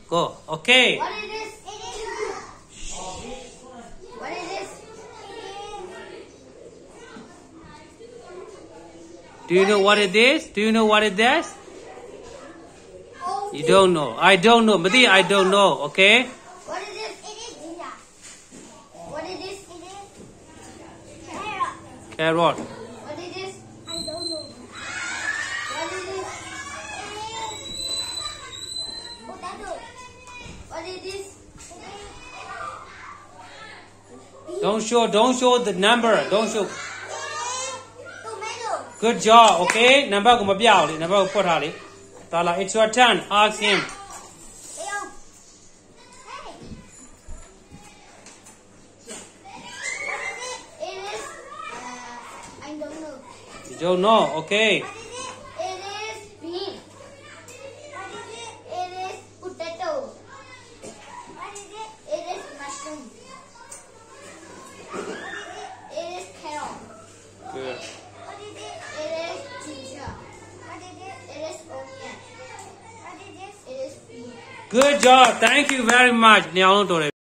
Go. Okay. What is this? What is this? Do you know what it is? Do you know what it is? You don't know. I don't know. Mati, I don't know. Okay. What is this? What is this? Carrot. What is this? I don't know. What is this? Potato. What is this? Don't show the number. Don't show. Tomato. Good job. Okay. Number ko ma piao le. Number ko phot tha le. Tala, it's your turn. Ask him. I don't know. You don't know. Okay. It is bean. It is potato. It is mushroom. It is carrot. Good. It is ginger. It is onion. It is bean. Good job. Thank you very much.